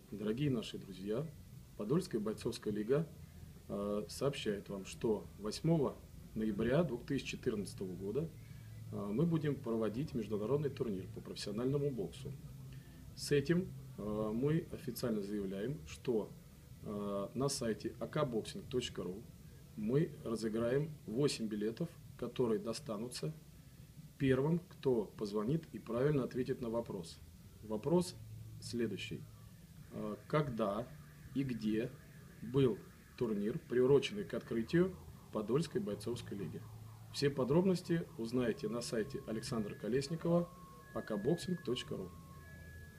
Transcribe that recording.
Дорогие наши друзья, Подольская бойцовская лига сообщает вам, что 8 ноября 2014 года мы будем проводить международный турнир по профессиональному боксу. С этим мы официально заявляем, что на сайте akboxing.ru мы разыграем 8 билетов, которые достанутся первым, кто позвонит и правильно ответит на вопрос. Вопрос следующий. Когда и где был турнир, приуроченный к открытию Подольской бойцовской лиги? Все подробности узнаете на сайте Александра Колесникова akboxing.ru.